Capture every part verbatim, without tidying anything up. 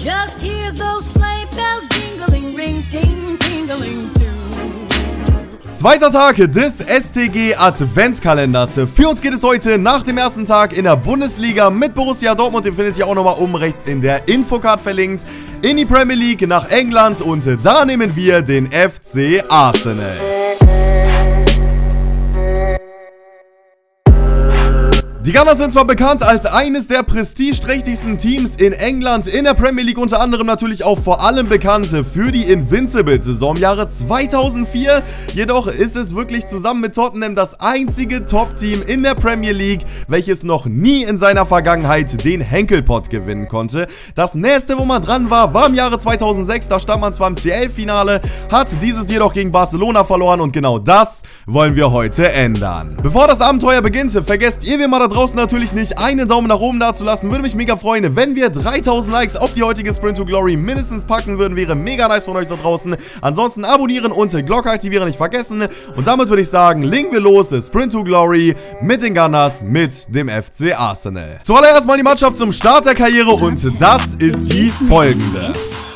Just hear those sleigh bells jingling, ring, ting, tingling too. Zweiter Tag des S T G Adventskalenders. Für uns geht es heute nach dem ersten Tag in der Bundesliga mit Borussia Dortmund, den findet ihr auch nochmal oben rechts in der Infocard verlinkt, in die Premier League nach England und da nehmen wir den F C Arsenal. Die Gunners sind zwar bekannt als eines der prestigeträchtigsten Teams in England, in der Premier League unter anderem natürlich auch vor allem bekannt für die Invincible-Saison im Jahre zweitausendvier. Jedoch ist es wirklich zusammen mit Tottenham das einzige Top-Team in der Premier League, welches noch nie in seiner Vergangenheit den Henkelpott gewinnen konnte. Das nächste, wo man dran war, war im Jahre zweitausendsechs, da stand man zwar im C L-Finale, hat dieses jedoch gegen Barcelona verloren und genau das wollen wir heute ändern. Bevor das Abenteuer beginnt, vergesst ihr wie immer da draußen natürlich nicht einen Daumen nach oben dazulassen. Würde mich mega freuen, wenn wir dreitausend Likes auf die heutige Sprint to Glory mindestens packen würden. Wäre mega nice von euch da draußen. Ansonsten abonnieren und Glocke aktivieren nicht vergessen. Und damit würde ich sagen, legen wir los. Sprint to Glory mit den Gunners, mit dem F C Arsenal. Zuallererst mal die Mannschaft zum Start der Karriere und das ist die folgende.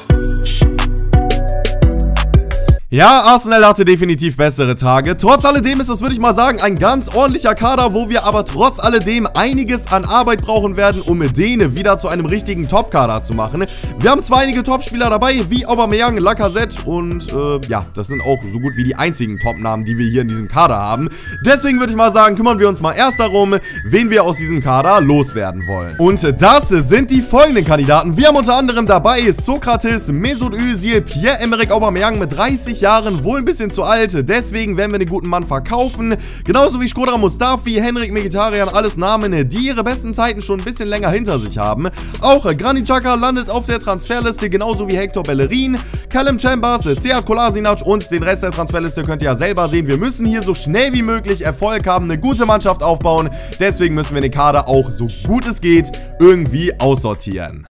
Ja, Arsenal hatte definitiv bessere Tage. Trotz alledem ist das, würde ich mal sagen, ein ganz ordentlicher Kader, wo wir aber trotz alledem einiges an Arbeit brauchen werden, um den wieder zu einem richtigen Top-Kader zu machen. Wir haben zwar einige Top-Spieler dabei, wie Aubameyang, Lacazette und äh, ja, das sind auch so gut wie die einzigen Top-Namen, die wir hier in diesem Kader haben. Deswegen würde ich mal sagen, kümmern wir uns mal erst darum, wen wir aus diesem Kader loswerden wollen. Und das sind die folgenden Kandidaten. Wir haben unter anderem dabei Sokrates, Mesut Özil, Pierre-Emerick Aubameyang mit dreißig Jahren, wohl ein bisschen zu alt, deswegen werden wir den guten Mann verkaufen. Genauso wie Shkodran Mustafi, Henrikh Mkhitaryan, alles Namen, die ihre besten Zeiten schon ein bisschen länger hinter sich haben. Auch Granit Xhaka landet auf der Transferliste, genauso wie Hector Bellerin, Callum Chambers, Sead Kolasinac und den Rest der Transferliste könnt ihr ja selber sehen. Wir müssen hier so schnell wie möglich Erfolg haben, eine gute Mannschaft aufbauen, deswegen müssen wir den Kader auch so gut es geht irgendwie aussortieren.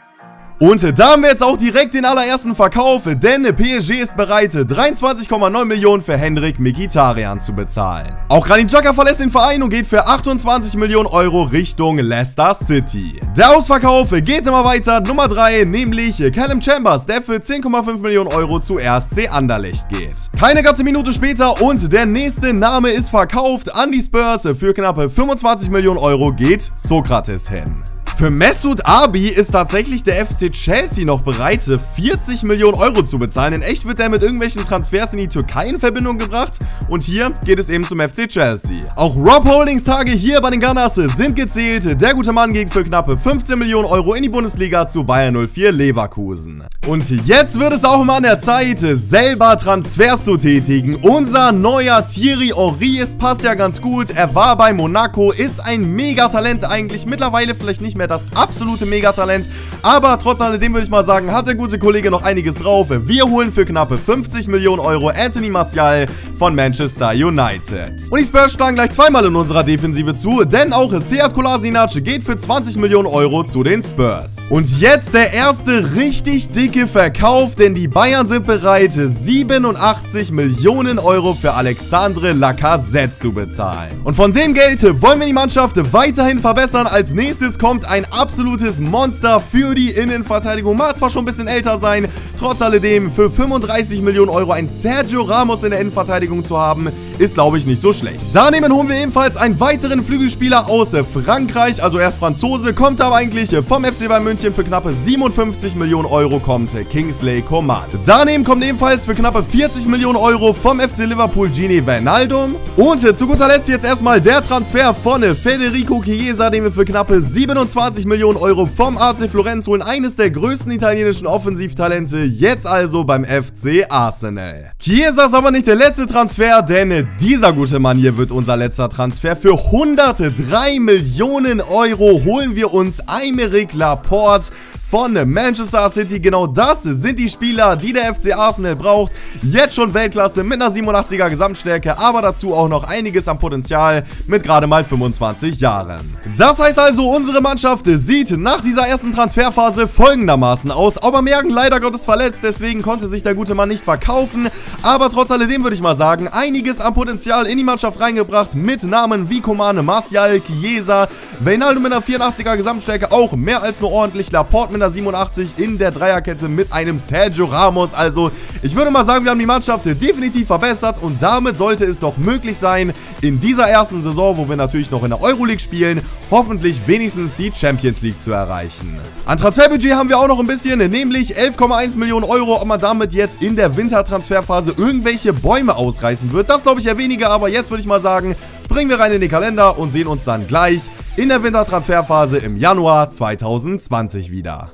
Und da haben wir jetzt auch direkt den allerersten Verkauf, denn P S G ist bereit, dreiundzwanzig Komma neun Millionen für Henrikh Mkhitaryan zu bezahlen. Auch Granit Xhaka verlässt den Verein und geht für achtundzwanzig Millionen Euro Richtung Leicester City. Der Ausverkauf geht immer weiter, Nummer drei, nämlich Callum Chambers, der für zehn Komma fünf Millionen Euro zu R S C Anderlecht geht. Keine ganze Minute später und der nächste Name ist verkauft an die Spurs, für knappe fünfundzwanzig Millionen Euro geht Sokrates hin. Für Mesut Abi ist tatsächlich der F C Chelsea noch bereit, vierzig Millionen Euro zu bezahlen. In echt wird er mit irgendwelchen Transfers in die Türkei in Verbindung gebracht. Und hier geht es eben zum F C Chelsea. Auch Rob Holdings Tage hier bei den Gunners sind gezählt. Der gute Mann geht für knappe fünfzehn Millionen Euro in die Bundesliga zu Bayer null vier Leverkusen. Und jetzt wird es auch mal an der Zeit, selber Transfers zu tätigen. Unser neuer Thierry Henry, es passt ja ganz gut. Er war bei Monaco, ist ein Megatalent eigentlich. Mittlerweile vielleicht nicht mehr das absolute Megatalent, aber trotz alledem würde ich mal sagen, hat der gute Kollege noch einiges drauf. Wir holen für knappe fünfzig Millionen Euro Anthony Martial von Manchester United. Und die Spurs schlagen gleich zweimal in unserer Defensive zu, denn auch Sead Kolasinac geht für zwanzig Millionen Euro zu den Spurs. Und jetzt der erste richtig dicke Verkauf, denn die Bayern sind bereit, siebenundachtzig Millionen Euro für Alexandre Lacazette zu bezahlen. Und von dem Geld wollen wir die Mannschaft weiterhin verbessern. Als nächstes kommt ein absolutes Monster für die Innenverteidigung. Mag zwar schon ein bisschen älter sein, trotz alledem für fünfunddreißig Millionen Euro ein Sergio Ramos in der Innenverteidigung zu haben, ist glaube ich nicht so schlecht. Daneben holen wir ebenfalls einen weiteren Flügelspieler aus Frankreich, also erst Franzose, kommt aber eigentlich vom F C Bayern München. Für knappe siebenundfünfzig Millionen Euro kommt Kingsley Coman. Daneben kommt ebenfalls für knappe vierzig Millionen Euro vom F C Liverpool Gini Wijnaldum. Und zu guter Letzt jetzt erstmal der Transfer von Federico Chiesa, den wir für knappe siebenundzwanzig Millionen Euro vom A C Florenz holen. Eines der größten italienischen Offensivtalente, jetzt also beim F C Arsenal. Chiesa ist aber nicht der letzte Transfer, denn dieser gute Mann hier wird unser letzter Transfer. Für hundertdrei Millionen Euro holen wir uns Aymeric Laporte von Manchester City. Genau das sind die Spieler, die der F C Arsenal braucht. Jetzt schon Weltklasse mit einer siebenundachtziger Gesamtstärke, aber dazu auch noch einiges an Potenzial mit gerade mal fünfundzwanzig Jahren. Das heißt also, unsere Mannschaft sieht nach dieser ersten Transferphase folgendermaßen aus. Aubameyang leider Gottes verletzt, deswegen konnte sich der gute Mann nicht verkaufen. Aber trotz alledem würde ich mal sagen, einiges an Potenzial in die Mannschaft reingebracht mit Namen wie Coman, Martial, Chiesa, Wijnaldum mit einer vierundachtziger Gesamtstärke, auch mehr als nur ordentlich. Laporte mit in der siebenundachtzig in der Dreierkette mit einem Sergio Ramos. Also ich würde mal sagen, wir haben die Mannschaft definitiv verbessert und damit sollte es doch möglich sein, in dieser ersten Saison, wo wir natürlich noch in der Euroleague spielen, hoffentlich wenigstens die Champions League zu erreichen. An Transferbudget haben wir auch noch ein bisschen, nämlich elf Komma eins Millionen Euro. Ob man damit jetzt in der Wintertransferphase irgendwelche Bäume ausreißen wird, das glaube ich eher weniger, aber jetzt würde ich mal sagen, springen wir rein in den Kalender und sehen uns dann gleich in der Wintertransferphase im Januar zweitausendzwanzig wieder.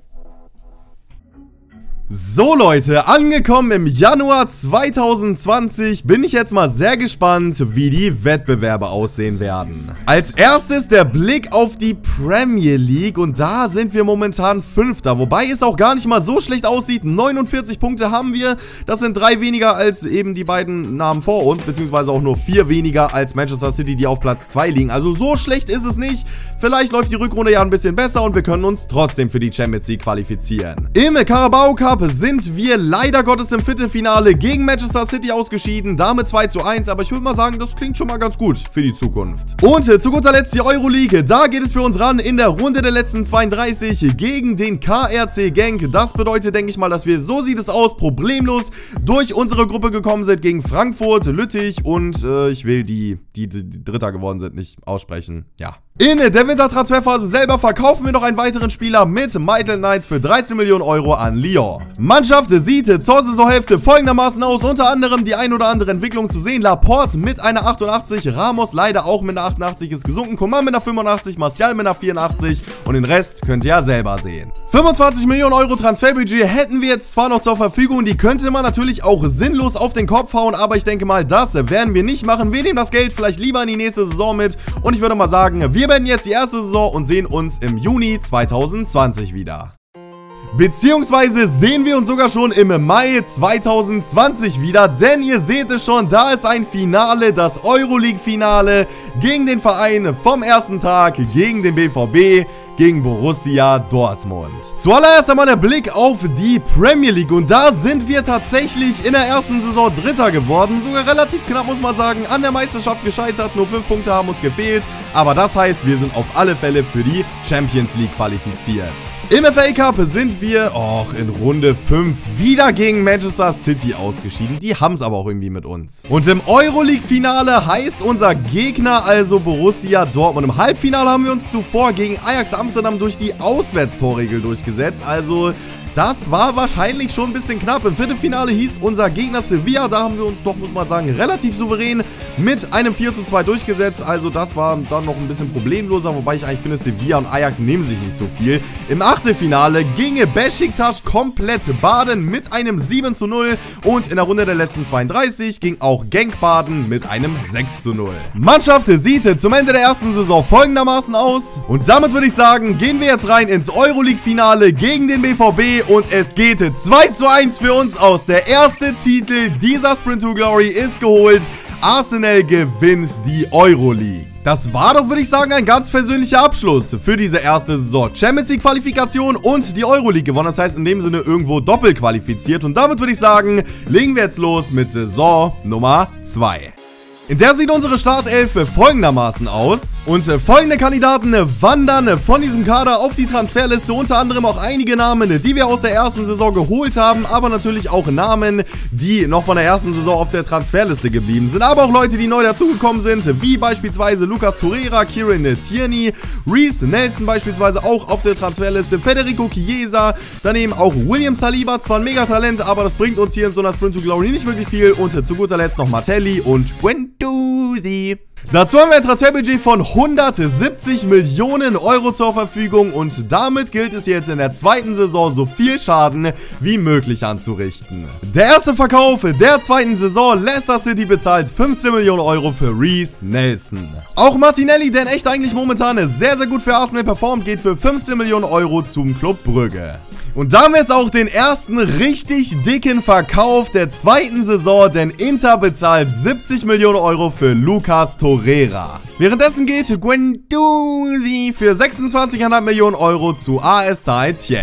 So Leute, angekommen im Januar zweitausendzwanzig bin ich jetzt mal sehr gespannt, wie die Wettbewerbe aussehen werden. Als erstes der Blick auf die Premier League und da sind wir momentan Fünfter, wobei es auch gar nicht mal so schlecht aussieht. neunundvierzig Punkte haben wir, das sind drei weniger als eben die beiden Namen vor uns, beziehungsweise auch nur vier weniger als Manchester City, die auf Platz zwei liegen. Also so schlecht ist es nicht, vielleicht läuft die Rückrunde ja ein bisschen besser und wir können uns trotzdem für die Champions League qualifizieren. Im Carabao Cup sind wir leider Gottes im Viertelfinale gegen Manchester City ausgeschieden, damit zwei zu eins, aber ich würde mal sagen, das klingt schon mal ganz gut für die Zukunft. Und äh, zu guter Letzt die Euroleague, da geht es für uns ran in der Runde der letzten zweiunddreißig gegen den K R C Genk. Das bedeutet, denke ich mal, dass wir, so sieht es aus, problemlos durch unsere Gruppe gekommen sind gegen Frankfurt, Lüttich und äh, ich will die, die, die Dritter geworden sind, nicht aussprechen. Ja. In der Wintertransferphase selber verkaufen wir noch einen weiteren Spieler mit Maitland Nights für dreizehn Millionen Euro an Lyon. Mannschaft sieht zur Saisonhälfte folgendermaßen aus, unter anderem die ein oder andere Entwicklung zu sehen. Laporte mit einer achtundachtzig, Ramos leider auch mit einer achtundachtzig ist gesunken, Coman mit einer fünfundachtzig, Martial mit einer vierundachtzig und den Rest könnt ihr ja selber sehen. fünfundzwanzig Millionen Euro Transferbudget hätten wir jetzt zwar noch zur Verfügung, die könnte man natürlich auch sinnlos auf den Kopf hauen, aber ich denke mal, das werden wir nicht machen. Wir nehmen das Geld vielleicht lieber in die nächste Saison mit und ich würde mal sagen, wir beenden jetzt die erste Saison und sehen uns im Juni zweitausendzwanzig wieder. Beziehungsweise sehen wir uns sogar schon im Mai zweitausendzwanzig wieder, denn ihr seht es schon, da ist ein Finale, das Euroleague-Finale gegen den Verein vom ersten Tag, gegen den B V B, gegen Borussia Dortmund. Zuallererst einmal der Blick auf die Premier League und da sind wir tatsächlich in der ersten Saison Dritter geworden, sogar relativ knapp muss man sagen, an der Meisterschaft gescheitert, nur fünf Punkte haben uns gefehlt, aber das heißt, wir sind auf alle Fälle für die Champions League qualifiziert. Im F A Cup sind wir, och, in Runde fünf wieder gegen Manchester City ausgeschieden. Die haben es aber auch irgendwie mit uns. Und im Euroleague-Finale heißt unser Gegner also Borussia Dortmund. Im Halbfinale haben wir uns zuvor gegen Ajax Amsterdam durch die Auswärtstorregel durchgesetzt. Also das war wahrscheinlich schon ein bisschen knapp. Im Viertelfinale hieß unser Gegner Sevilla. Da haben wir uns doch, muss man sagen, relativ souverän mit einem vier zu zwei durchgesetzt. Also das war dann noch ein bisschen problemloser. Wobei ich eigentlich finde, Sevilla und Ajax nehmen sich nicht so viel. Im Achtelfinale ginge Beşiktaş komplett baden mit einem sieben zu null. Und in der Runde der letzten zweiunddreißig ging auch Genk baden mit einem sechs zu null. Mannschaft sieht zum Ende der ersten Saison folgendermaßen aus. Und damit würde ich sagen, gehen wir jetzt rein ins Euroleague-Finale gegen den B V B. Und es geht zwei zu eins für uns aus. Der erste Titel dieser Sprint to Glory ist geholt. Arsenal gewinnt die Euroleague. Das war doch, würde ich sagen, ein ganz persönlicher Abschluss für diese erste Saison. Champions League Qualifikation und die Euroleague gewonnen. Das heißt in dem Sinne irgendwo doppelt qualifiziert. Und damit würde ich sagen, legen wir jetzt los mit Saison Nummer zwei. In der sieht unsere Startelf folgendermaßen aus. Und folgende Kandidaten wandern von diesem Kader auf die Transferliste. Unter anderem auch einige Namen, die wir aus der ersten Saison geholt haben. Aber natürlich auch Namen, die noch von der ersten Saison auf der Transferliste geblieben sind. Aber auch Leute, die neu dazugekommen sind. Wie beispielsweise Lucas Torreira, Kieran Tierney, Reiss Nelson beispielsweise auch auf der Transferliste. Federico Chiesa, daneben auch William Saliba. Zwar ein Megatalent, aber das bringt uns hier in so einer Sprint to Glory nicht wirklich viel. Und zu guter Letzt noch Martelli und Guendouzi. Dazu haben wir ein Transferbudget von hundertsiebzig Millionen Euro zur Verfügung und damit gilt es jetzt in der zweiten Saison so viel Schaden wie möglich anzurichten. Der erste Verkauf der zweiten Saison, Leicester City bezahlt fünfzehn Millionen Euro für Reiss Nelson. Auch Martinelli, der in echt eigentlich momentan sehr, sehr gut für Arsenal performt, geht für fünfzehn Millionen Euro zum Club Brügge. Und da haben wir jetzt auch den ersten richtig dicken Verkauf der zweiten Saison, denn Inter bezahlt siebzig Millionen Euro für Lucas Torreira. Währenddessen geht Guendouzi für sechsundzwanzig Komma fünf Millionen Euro zu A S Saint-Étienne.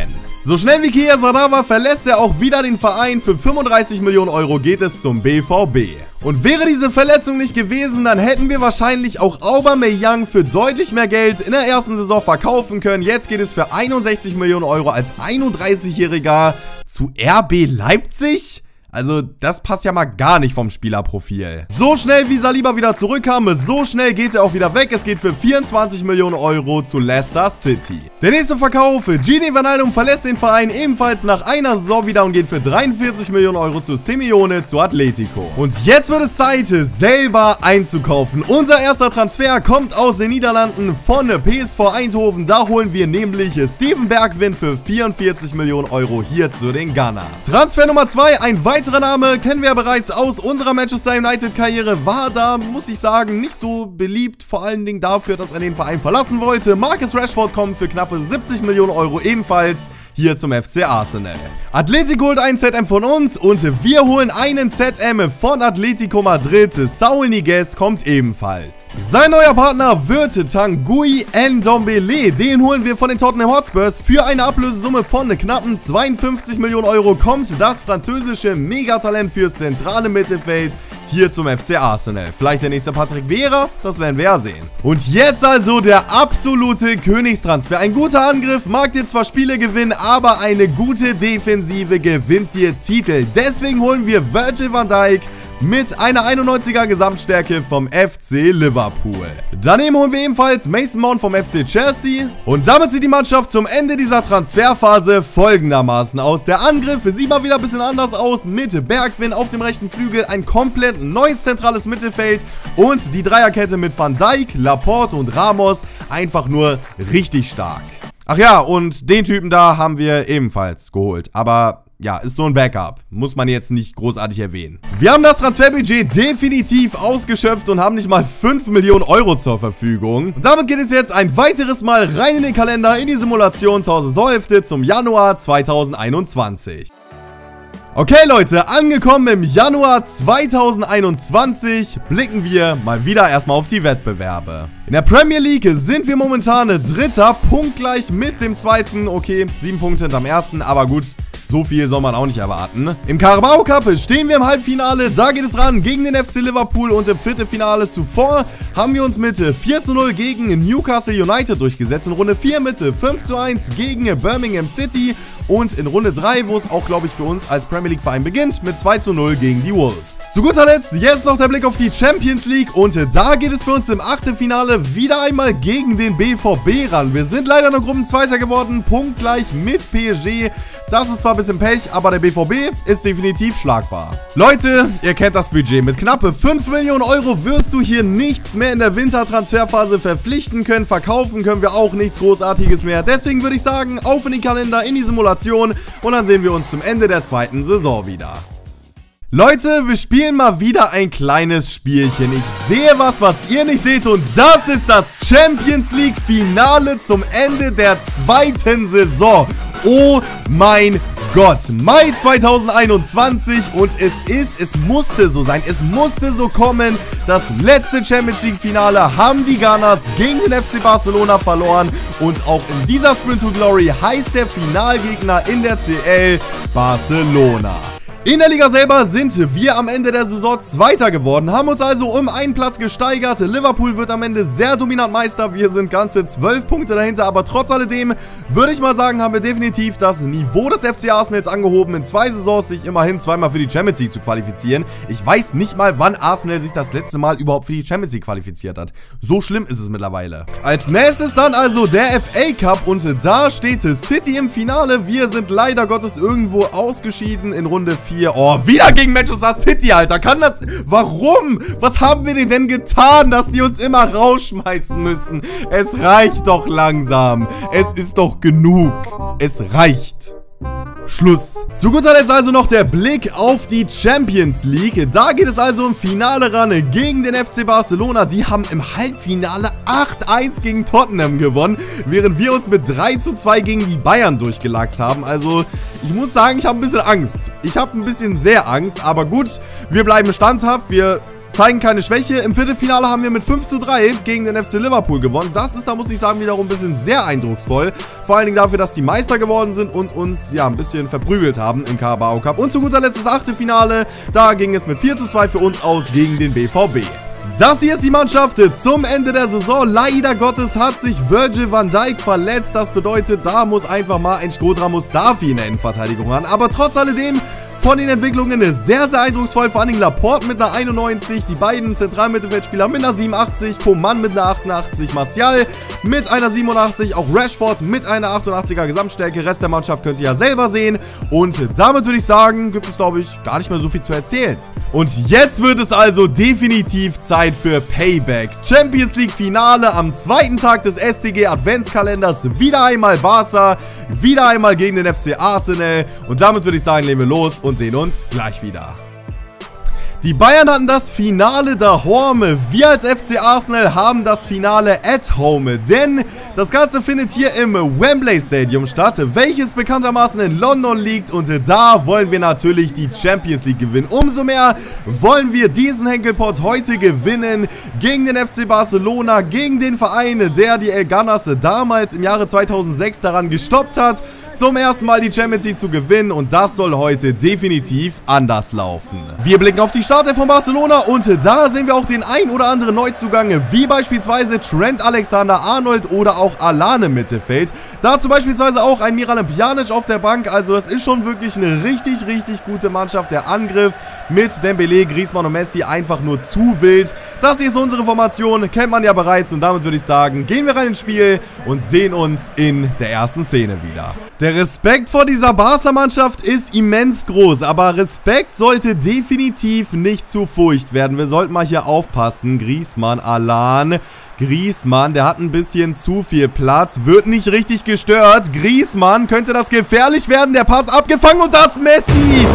So schnell wie Kia Sadawa verlässt er auch wieder den Verein. Für fünfunddreißig Millionen Euro geht es zum B V B. Und wäre diese Verletzung nicht gewesen, dann hätten wir wahrscheinlich auch Aubameyang für deutlich mehr Geld in der ersten Saison verkaufen können. Jetzt geht es für einundsechzig Millionen Euro als einunddreißigjähriger zu R B Leipzig. Also, das passt ja mal gar nicht vom Spielerprofil. So schnell wie Saliba wieder zurückkam, so schnell geht er auch wieder weg. Es geht für vierundzwanzig Millionen Euro zu Leicester City. Der nächste Verkauf, Gini Wijnaldum verlässt den Verein ebenfalls nach einer Saison wieder und geht für dreiundvierzig Millionen Euro zu Simeone zu Atletico. Und jetzt wird es Zeit, selber einzukaufen. Unser erster Transfer kommt aus den Niederlanden von P S V Eindhoven. Da holen wir nämlich Steven Bergwijn für vierundvierzig Millionen Euro hier zu den Gunners. Transfer Nummer zwei, ein weiterer Weiterer Name kennen wir ja bereits aus unserer Manchester United-Karriere, war da, muss ich sagen, nicht so beliebt, vor allen Dingen dafür, dass er den Verein verlassen wollte. Marcus Rashford kommt für knappe siebzig Millionen Euro ebenfalls hier zum F C Arsenal. Atletico holt ein Z M von uns und wir holen einen Z M von Atletico Madrid. Saul Niguez kommt ebenfalls. Sein neuer Partner wird Tanguy Ndombele. Den holen wir von den Tottenham Hotspurs. Für eine Ablösesumme von knappen zweiundfünfzig Millionen Euro kommt das französische Megatalent fürs zentrale Mittelfeld hier zum F C Arsenal. Vielleicht der nächste Patrick Vieira, das werden wir ja sehen. Und jetzt also der absolute Königstransfer. Ein guter Angriff mag dir zwar Spiele gewinnen, aber eine gute Defensive gewinnt dir Titel. Deswegen holen wir Virgil van Dijk mit einer einundneunziger Gesamtstärke vom F C Liverpool. Daneben holen wir ebenfalls Mason Mount vom F C Chelsea. Und damit sieht die Mannschaft zum Ende dieser Transferphase folgendermaßen aus. Der Angriff sieht mal wieder ein bisschen anders aus. Mit Bergwijn auf dem rechten Flügel ein komplett neues zentrales Mittelfeld. Und die Dreierkette mit Van Dijk, Laporte und Ramos einfach nur richtig stark. Ach ja, und den Typen da haben wir ebenfalls geholt. Aber ja, ist nur ein Backup. Muss man jetzt nicht großartig erwähnen. Wir haben das Transferbudget definitiv ausgeschöpft und haben nicht mal fünf Millionen Euro zur Verfügung. Und damit geht es jetzt ein weiteres Mal rein in den Kalender, in die Simulation zur Saisonhälfte zum Januar zweitausendeinundzwanzig. Okay Leute, angekommen im Januar zweitausendeinundzwanzig blicken wir mal wieder erstmal auf die Wettbewerbe. In der Premier League sind wir momentan Dritter, punktgleich mit dem Zweiten. Okay, sieben Punkte hinterm Ersten, aber gut, so viel soll man auch nicht erwarten. Im Carabao Cup stehen wir im Halbfinale, da geht es ran gegen den F C Liverpool und im Viertelfinale zuvor haben wir uns mit vier zu null gegen Newcastle United durchgesetzt. In Runde vier mit fünf zu eins gegen Birmingham City und in Runde drei, wo es auch, glaube ich, für uns als Premier League Verein beginnt, mit zwei zu null gegen die Wolves. Zu guter Letzt jetzt noch der Blick auf die Champions League und da geht es für uns im Achtelfinale wieder einmal gegen den B V B ran. Wir sind leider nur Gruppenzweiter geworden, punktgleich mit P S G. Das ist zwar ein bisschen Pech, aber der B V B ist definitiv schlagbar. Leute, ihr kennt das Budget. Mit knappe fünf Millionen Euro wirst du hier nichts mehr in der Wintertransferphase verpflichten können. Verkaufen können wir auch nichts Großartiges mehr. Deswegen würde ich sagen, auf in den Kalender, in die Simulation und dann sehen wir uns zum Ende der zweiten Saison wieder. Leute, wir spielen mal wieder ein kleines Spielchen. Ich sehe was, was ihr nicht seht und das ist das Champions League Finale zum Ende der zweiten Saison. Oh mein Gott, Mai zweitausendeinundzwanzig und es ist, es musste so sein, es musste so kommen. Das letzte Champions League Finale haben die Gunners gegen den F C Barcelona verloren und auch in dieser Sprint to Glory heißt der Finalgegner in der C L Barcelona. In der Liga selber sind wir am Ende der Saison Zweiter geworden, haben uns also um einen Platz gesteigert. Liverpool wird am Ende sehr dominant Meister, wir sind ganze zwölf Punkte dahinter, aber trotz alledem würde ich mal sagen, haben wir definitiv das Niveau des F C Arsenals angehoben, in zwei Saisons sich immerhin zweimal für die Champions League zu qualifizieren. Ich weiß nicht mal, wann Arsenal sich das letzte Mal überhaupt für die Champions League qualifiziert hat. So schlimm ist es mittlerweile. Als nächstes dann also der F A Cup und da steht City im Finale. Wir sind leider Gottes irgendwo ausgeschieden in Runde vier. Oh, wieder gegen Manchester City, Alter. Kann das... Warum? Was haben wir denen denn getan, dass die uns immer rausschmeißen müssen? Es reicht doch langsam. Es ist doch genug. Es reicht. Schluss. Zu guter Letzt also noch der Blick auf die Champions League. Da geht es also im Finale ran gegen den F C Barcelona. Die haben im Halbfinale acht eins gegen Tottenham gewonnen, während wir uns mit drei zu zwei gegen die Bayern durchgelagt haben. Also, ich muss sagen, ich habe ein bisschen Angst. Ich habe ein bisschen sehr Angst, aber gut, wir bleiben standhaft. Wir zeigen keine Schwäche. Im Viertelfinale haben wir mit fünf zu drei gegen den F C Liverpool gewonnen. Das ist, da muss ich sagen, wiederum ein bisschen sehr eindrucksvoll. Vor allen Dingen dafür, dass die Meister geworden sind und uns, ja, ein bisschen verprügelt haben im Carabao Cup. Und zu guter Letzt das Achtelfinale. Da ging es mit vier zu zwei für uns aus gegen den B V B. Das hier ist die Mannschaft zum Ende der Saison. Leider Gottes hat sich Virgil van Dijk verletzt. Das bedeutet, da muss einfach mal ein Shkodran Mustafi in der Innenverteidigung ran. Aber trotz alledem von den Entwicklungen sehr, sehr eindrucksvoll. Vor allen Dingen Laporte mit einer einundneunzig, die beiden Zentralmittelfeldspieler mit einer siebenundachtzig, Coman mit einer achtundachtzig, Martial mit einer siebenundachtzig, auch Rashford mit einer achtundachtziger Gesamtstärke. Rest der Mannschaft könnt ihr ja selber sehen. Und damit würde ich sagen, gibt es, glaube ich, gar nicht mehr so viel zu erzählen. Und jetzt wird es also definitiv Zeit für Payback. Champions League Finale am zweiten Tag des S T G Adventskalenders. Wieder einmal Barca, wieder einmal gegen den F C Arsenal. Und damit würde ich sagen, legen wir los und sehen uns gleich wieder. Die Bayern hatten das Finale daheim. Wir als F C Arsenal haben das Finale at home. Denn das Ganze findet hier im Wembley Stadium statt, welches bekanntermaßen in London liegt. Und da wollen wir natürlich die Champions League gewinnen. Umso mehr wollen wir diesen Henkelpot heute gewinnen gegen den F C Barcelona, gegen den Verein, der die El Gunners damals im Jahre zweitausendsechs daran gestoppt hat, zum ersten Mal die Champions League zu gewinnen. Und das soll heute definitiv anders laufen. Wir blicken auf die Startelf von Barcelona und da sehen wir auch den ein oder anderen Neuzugang, wie beispielsweise Trent Alexander-Arnold oder auch Alane im Mittelfeld. Dazu beispielsweise auch ein Miralem Pjanic auf der Bank. Also das ist schon wirklich eine richtig, richtig gute Mannschaft. Der Angriff mit Dembélé, Griezmann und Messi einfach nur zu wild. Das hier ist unsere Formation, kennt man ja bereits. Und damit würde ich sagen, gehen wir rein ins Spiel und sehen uns in der ersten Szene wieder. Der Respekt vor dieser Barca-Mannschaft ist immens groß, aber Respekt sollte definitiv nicht zu Furcht werden. Wir sollten mal hier aufpassen. Griezmann, Alan, Griezmann, der hat ein bisschen zu viel Platz, wird nicht richtig gestört. Griezmann, könnte das gefährlich werden? Der Pass abgefangen und das Messi!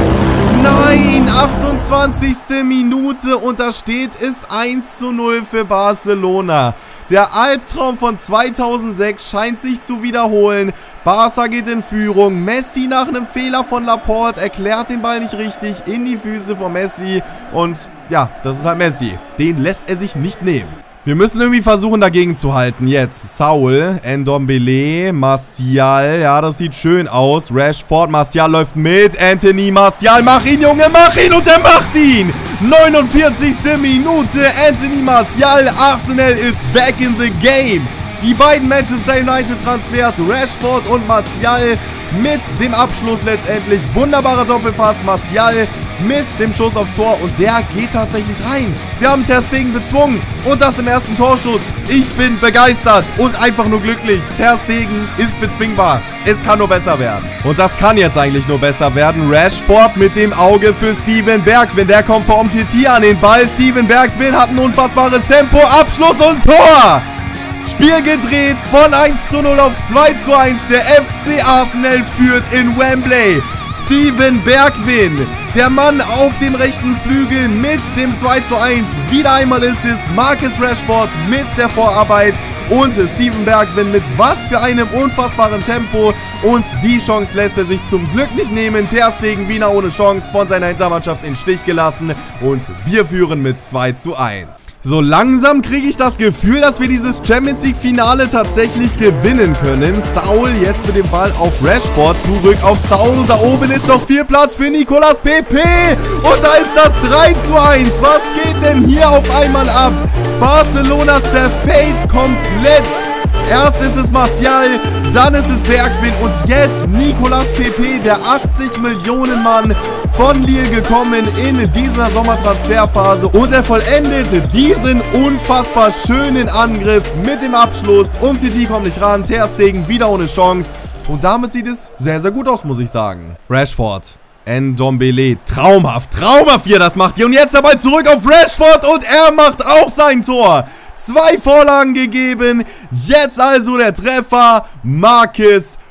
Nein, achtundzwanzigste Minute und da steht es eins zu null für Barcelona. Der Albtraum von zweitausendsechs scheint sich zu wiederholen. Barca geht in Führung. Messi nach einem Fehler von Laporte erklärt den Ball nicht richtig in die Füße von Messi. Und ja, das ist halt Messi. Den lässt er sich nicht nehmen. Wir müssen irgendwie versuchen, dagegen zu halten. Jetzt Saul, Ndombele, Martial. Ja, das sieht schön aus. Rashford, Martial läuft mit. Anthony, Martial, mach ihn, Junge, mach ihn. Und er macht ihn. neunundvierzigste Minute. Anthony Martial. Arsenal ist back in the game. Die beiden Manchester United Transfers, Rashford und Martial, mit dem Abschluss letztendlich. Wunderbarer Doppelpass, Martial mit dem Schuss aufs Tor und der geht tatsächlich rein. Wir haben Ter Stegen bezwungen und das im ersten Torschuss. Ich bin begeistert und einfach nur glücklich. Ter Stegen ist bezwingbar. Es kann nur besser werden. Und das kann jetzt eigentlich nur besser werden. Rashford mit dem Auge für Steven Bergwijn. Der kommt vor Umtiti an den Ball. Steven Bergwijn hat ein unfassbares Tempo. Abschluss und Tor! Spiel gedreht von eins zu null auf zwei zu eins. Der F C Arsenal führt in Wembley. Steven Bergwijn, der Mann auf dem rechten Flügel mit dem zwei zu eins. Wieder einmal ist es Marcus Rashford mit der Vorarbeit und Steven Bergwijn mit was für einem unfassbaren Tempo. Und die Chance lässt er sich zum Glück nicht nehmen. Ter Stegen Wiener ohne Chance von seiner Hintermannschaft in den Stich gelassen. Und wir führen mit zwei zu eins. So langsam kriege ich das Gefühl, dass wir dieses Champions League Finale tatsächlich gewinnen können. Saul jetzt mit dem Ball auf Rashford, zurück auf Saul und da oben ist noch viel Platz für Nicolas Pepe. Und da ist das drei zu eins. Was geht denn hier auf einmal ab? Barcelona zerfällt komplett. Erst ist es Martial, dann ist es Bergwijn und jetzt Nicolas Pepe, der achtzig Millionen Mann von Lille gekommen in dieser Sommertransferphase. Und er vollendet diesen unfassbar schönen Angriff mit dem Abschluss. Umtiti kommt nicht ran, Ter Stegen wieder ohne Chance. Und damit sieht es sehr, sehr gut aus, muss ich sagen. Rashford. Ndombele, traumhaft, traumhaft, wie er das macht hier. Und jetzt der Ball zurück auf Rashford und er macht auch sein Tor. Zwei Vorlagen gegeben, jetzt also der Treffer, Marcus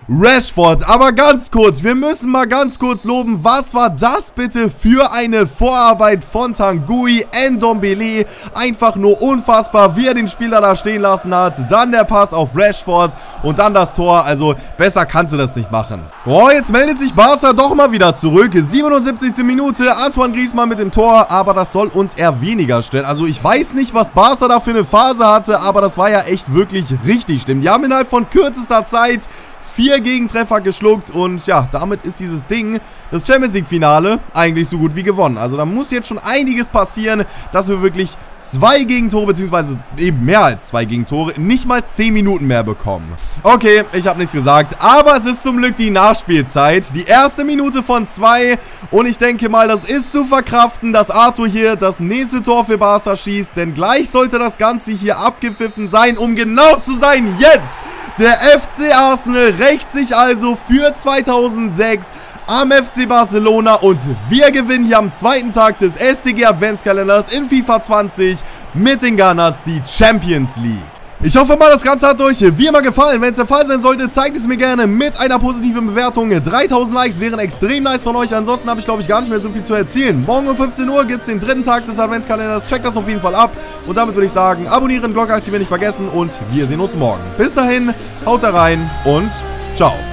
Rashford. Aber ganz kurz, wir müssen mal ganz kurz loben, was war das bitte für eine Vorarbeit von Tanguy Ndombele. Einfach nur unfassbar, wie er den Spieler da stehen lassen hat. Dann der Pass auf Rashford und dann das Tor. Also besser kannst du das nicht machen. Oh, jetzt meldet sich Barca doch mal wieder zurück. siebenundsiebzigste Minute, Antoine Griezmann mit dem Tor, aber das soll uns eher weniger stellen. Also ich weiß nicht, was Barca da für eine Phase hatte, aber das war ja echt wirklich richtig schlimm. Die haben innerhalb von kürzester Zeit vier Gegentreffer geschluckt und ja, damit ist dieses Ding, das Champions League Finale, eigentlich so gut wie gewonnen. Also da muss jetzt schon einiges passieren, dass wir wirklich zwei Gegentore, beziehungsweise eben mehr als zwei Gegentore, nicht mal zehn Minuten mehr bekommen. Okay, ich habe nichts gesagt, aber es ist zum Glück die Nachspielzeit. Die erste Minute von zwei und ich denke mal, das ist zu verkraften, dass Arthur hier das nächste Tor für Barca schießt, denn gleich sollte das Ganze hier abgepfiffen sein, um genau zu sein, jetzt! Der F C Arsenal rächt sich also für zweitausendsechs am F C Barcelona und wir gewinnen hier am zweiten Tag des S T G Adventskalenders in FIFA zwanzig mit den Gunners die Champions League. Ich hoffe mal, das Ganze hat euch wie immer gefallen. Wenn es der Fall sein sollte, zeigt es mir gerne mit einer positiven Bewertung. dreitausend Likes wären extrem nice von euch. Ansonsten habe ich, glaube ich, gar nicht mehr so viel zu erzählen. Morgen um fünfzehn Uhr gibt es den dritten Tag des Adventskalenders. Checkt das auf jeden Fall ab. Und damit würde ich sagen, abonnieren, Glocke aktivieren nicht vergessen und wir sehen uns morgen. Bis dahin, haut da rein und ciao.